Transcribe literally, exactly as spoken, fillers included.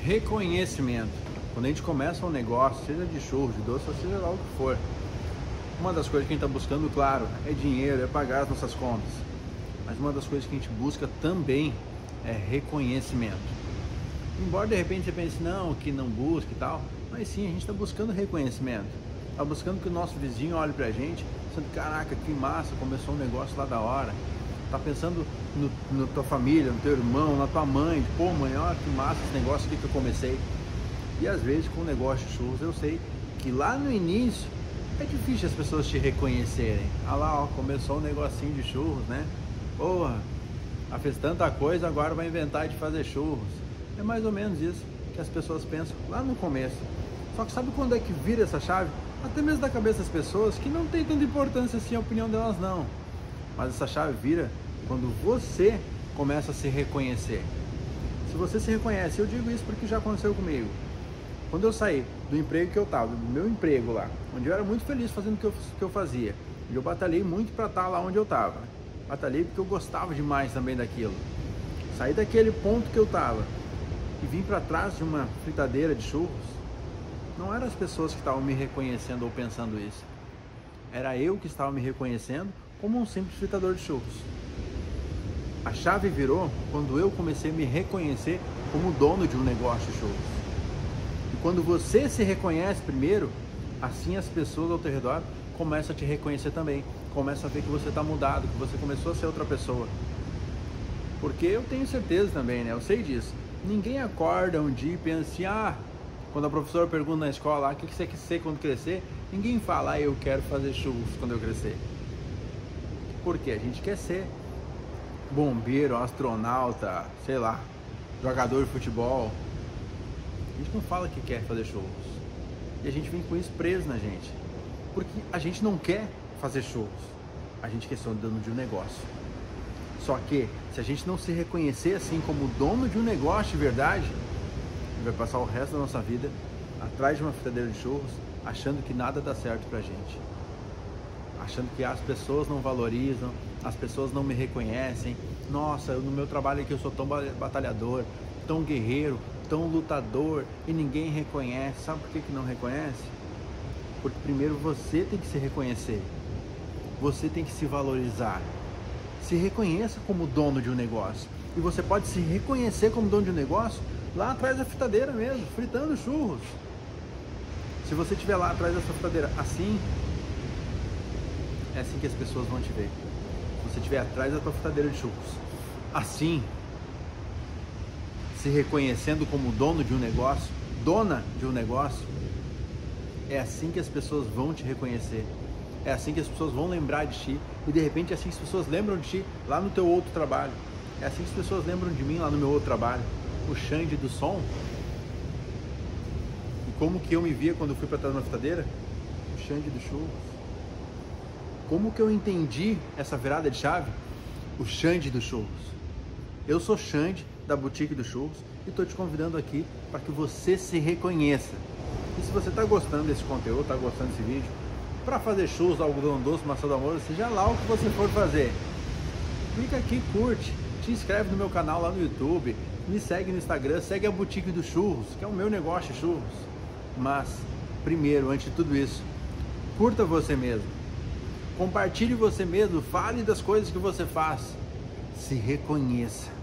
Reconhecimento. Quando a gente começa um negócio, seja de churros, de doce, ou seja lá o que for, uma das coisas que a gente está buscando, claro, é dinheiro, é pagar as nossas contas. Mas uma das coisas que a gente busca também é reconhecimento. Embora de repente você pense, não, que não busca e tal, mas sim, a gente está buscando reconhecimento. Está buscando que o nosso vizinho olhe pra gente, pensando, caraca, que massa, começou um negócio lá da hora. Tá pensando no, na tua família, no teu irmão, na tua mãe, pô mãe, olha que massa esse negócio aqui que eu comecei. E às vezes com o negócio de churros eu sei que lá no início é difícil as pessoas te reconhecerem. Ah lá, ó, começou um negocinho de churros, né? Porra, ela fez tanta coisa, agora vai inventar de fazer churros. É mais ou menos isso que as pessoas pensam lá no começo. Só que sabe quando é que vira essa chave? Até mesmo da cabeça das pessoas, que não tem tanta importância assim a opinião delas não. Mas essa chave vira quando você começa a se reconhecer. Se você se reconhece, eu digo isso porque já aconteceu comigo. Quando eu saí do emprego que eu estava, do meu emprego lá, onde eu era muito feliz fazendo o que eu, que eu fazia, e eu batalhei muito para estar lá onde eu estava. Batalhei porque eu gostava demais também daquilo. Saí daquele ponto que eu estava e vim para trás de uma fritadeira de churros. Não eram as pessoas que estavam me reconhecendo ou pensando isso. Era eu que estava me reconhecendo como um simples fritador de churros. A chave virou quando eu comecei a me reconhecer como dono de um negócio de churros. E quando você se reconhece primeiro, assim as pessoas ao teu redor começam a te reconhecer também. Começam a ver que você está mudado, que você começou a ser outra pessoa. Porque eu tenho certeza também, né? Eu sei disso. Ninguém acorda um dia e pensa assim, ah, quando a professora pergunta na escola, ah, o que você quer ser quando crescer? Ninguém fala, ah, eu quero fazer churros quando eu crescer. Porque a gente quer ser bombeiro, astronauta, sei lá, jogador de futebol. A gente não fala que quer fazer churros. E a gente vem com isso preso na gente. Porque a gente não quer fazer churros. A gente quer ser o dono de um negócio. Só que, se a gente não se reconhecer assim como dono de um negócio de verdade, a gente vai passar o resto da nossa vida atrás de uma fritadeira de churros, achando que nada dá certo pra gente. Achando que as pessoas não valorizam, as pessoas não me reconhecem. Nossa, no meu trabalho aqui eu sou tão batalhador, tão guerreiro, tão lutador e ninguém reconhece. Sabe por que que não reconhece? Porque primeiro você tem que se reconhecer. Você tem que se valorizar. Se reconheça como dono de um negócio. E você pode se reconhecer como dono de um negócio lá atrás da fritadeira mesmo, fritando churros. Se você estiver lá atrás dessa fritadeira assim, é assim que as pessoas vão te ver. Se você estiver atrás da tua fritadeira de churros, assim, se reconhecendo como dono de um negócio, dona de um negócio, é assim que as pessoas vão te reconhecer. É assim que as pessoas vão lembrar de ti. E de repente é assim que as pessoas lembram de ti lá no teu outro trabalho. É assim que as pessoas lembram de mim lá no meu outro trabalho. O Xande do som. E como que eu me via quando eu fui para trás da fritadeira? O Xande do churros. Como que eu entendi essa virada de chave? O Xande do churros. Eu sou Xande da Boutique do Churros e estou te convidando aqui para que você se reconheça. E se você está gostando desse conteúdo, está gostando desse vídeo, para fazer churros, algodão doce, maçã do amor, seja lá o que você for fazer, clica aqui, curte, te inscreve no meu canal lá no YouTube, me segue no Instagram, segue a Boutique do Churros, que é o meu negócio de churros. Mas, primeiro, antes de tudo isso, curta você mesmo, compartilhe você mesmo, fale das coisas que você faz, se reconheça.